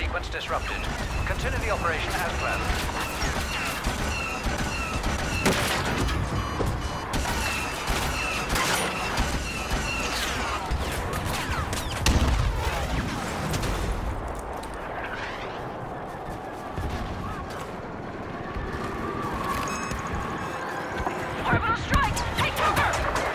sequence disrupted. Continue the operation as planned. Orbital strike! Take cover!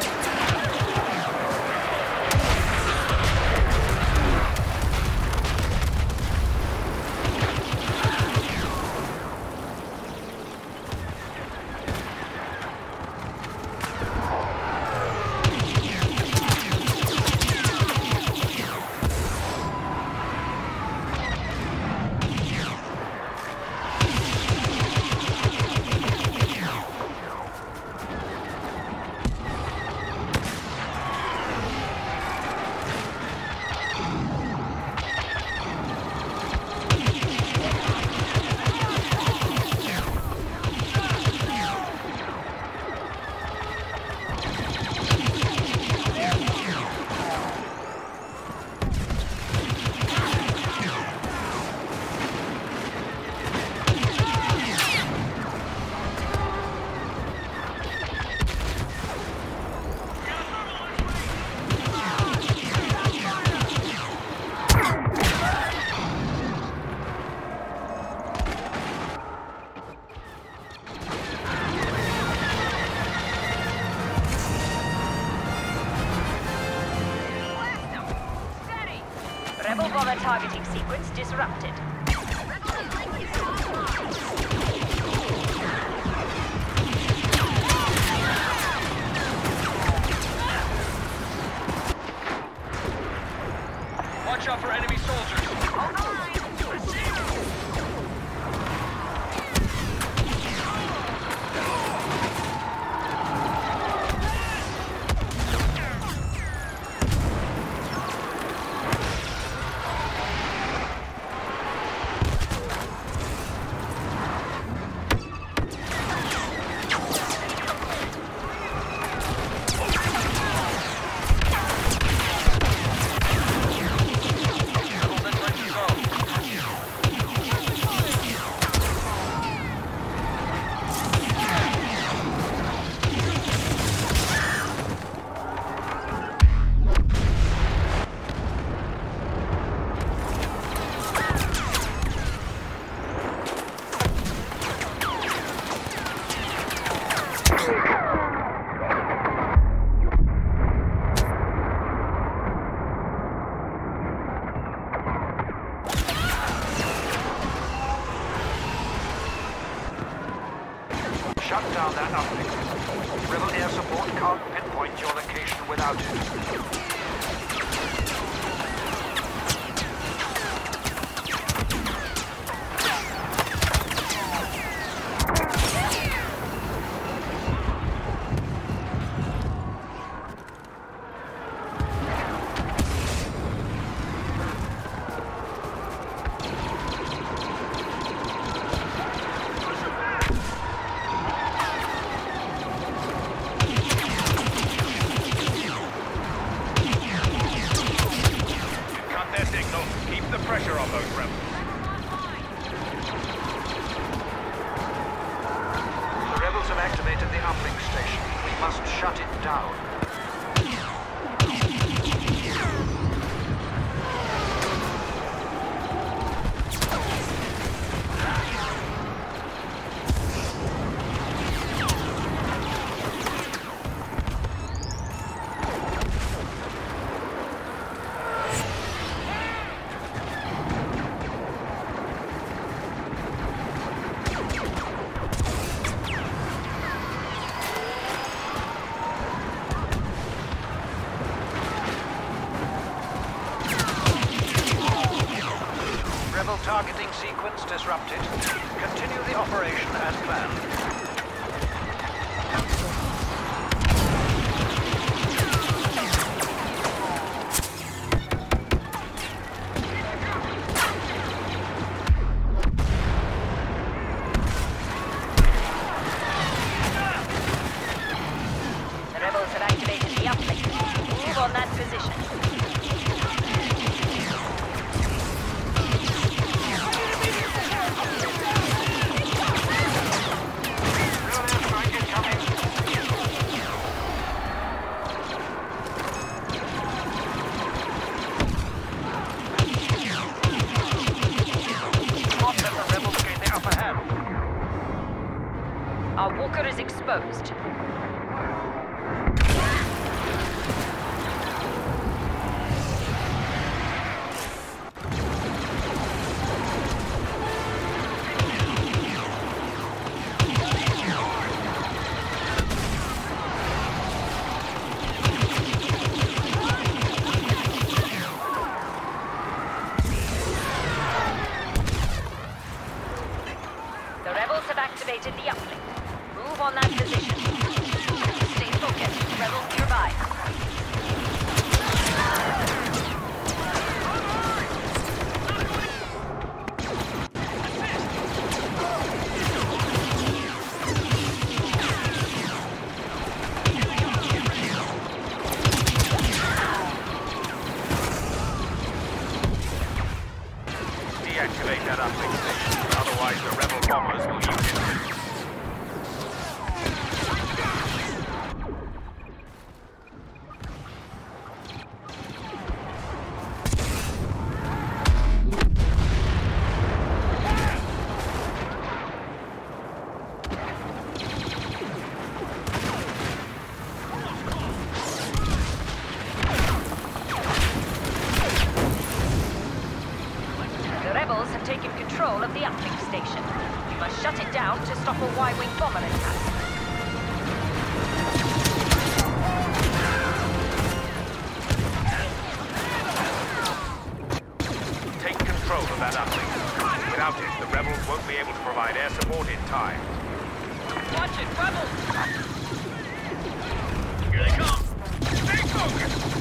Rebel bomber targeting sequence disrupted. Watch out for enemy soldiers. Shut down that uplink. Rebel air support can't pinpoint your location without it. Keep the pressure on those rebels. The rebels have activated the uplink station. We must shut it down. Rebel targeting sequence disrupted. Continue the operation as planned. The rebels have activated the uplink. Move on that position. exposed. The rebels have activated the uplink. Move on that position. Stay focused. Rebels nearby. Deactivate that uplink station. Otherwise, the rebel bombers will use it. The rebels have taken control of the uplink station. We must shut it down to stop a Y-wing bomber attack. Take control of that uplink. Without it, the rebels won't be able to provide air support in time. Watch it, rebels! Here they come! Stay focused!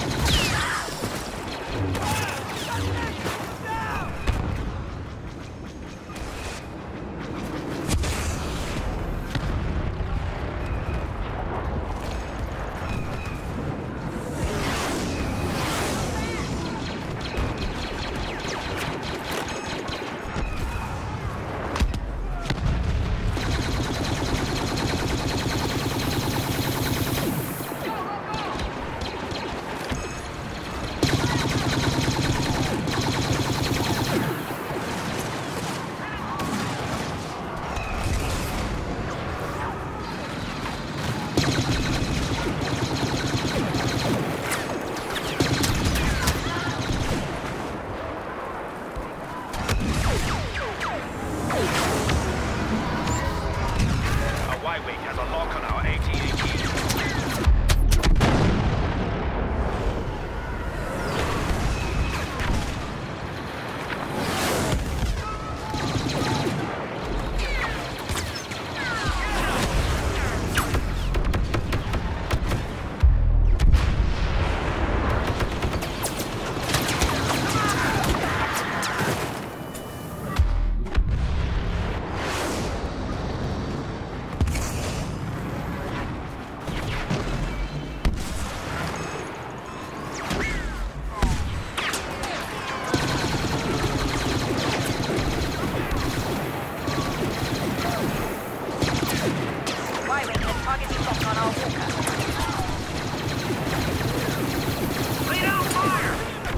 Y-wing has a lock on our AT-AT. Y-wing has targeted lock on our walker. Lay down fire!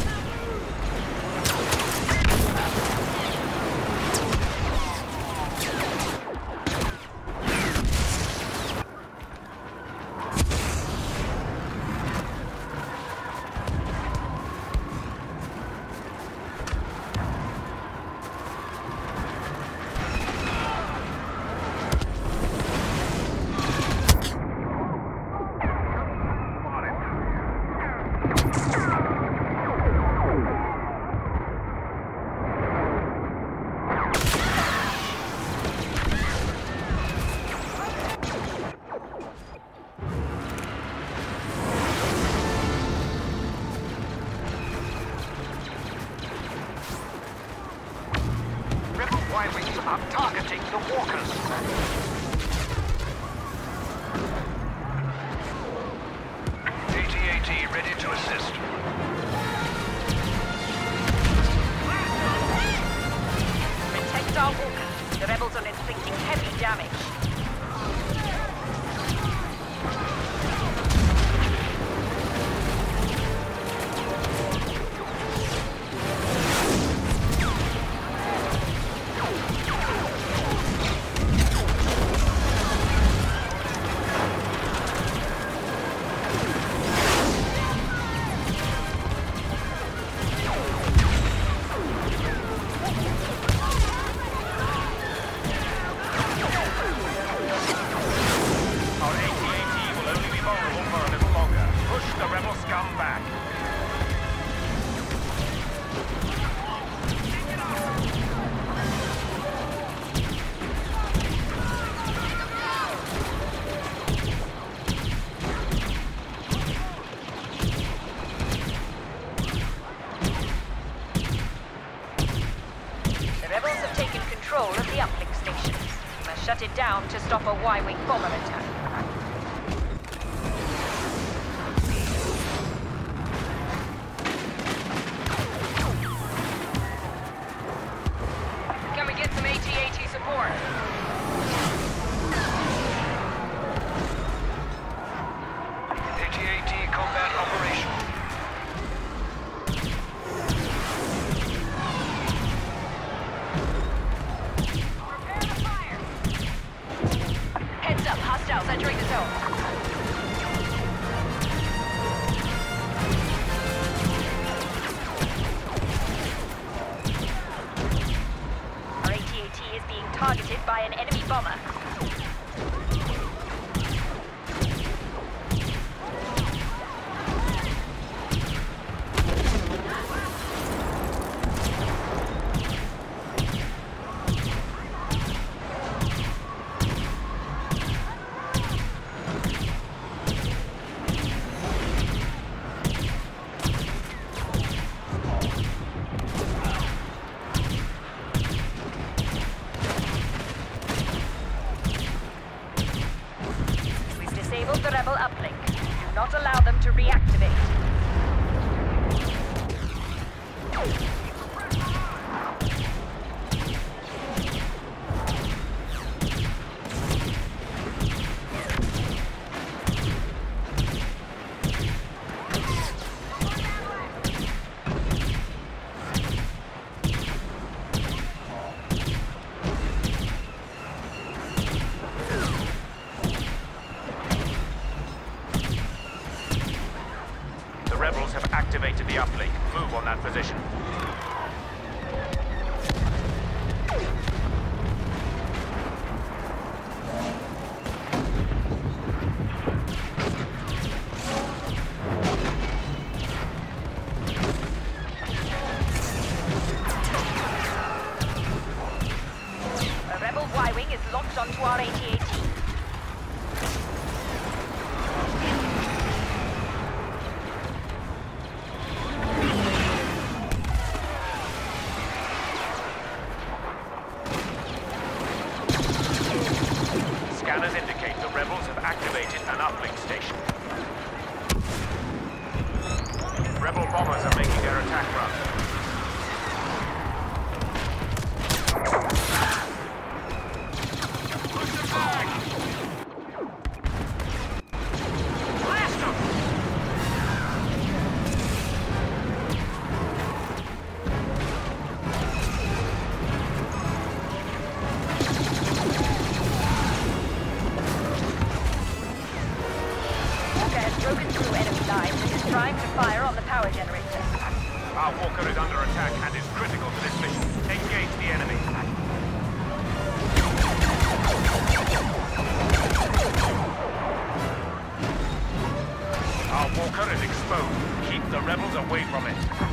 Y-wings are targeting the walkers. AT-AT ready to assist. Protect our walker. The rebels are inflicting heavy damage. control of the uplink station. You must shut it down to stop a Y-wing bomber attack. Can we get some AT-AT support? AT-AT combat operation. Heads up, hostiles entering the zone. Our AT-AT is being targeted by an enemy bomber. Disable the rebel uplink. Do not allow them to reactivate. The rebels have activated the uplink. Move on that position. A rebel Y-wing is locked onto our AT-AT. Scanners indicate the rebels have activated an uplink station. Rebel bombers are making their attack run. Push them back! Blast them! Walker has broken through enemy lines and is trying to fire on the power generator. Our Walker is under attack and is critical to this mission. Engage the enemy. Our Walker is exposed. Keep the rebels away from it.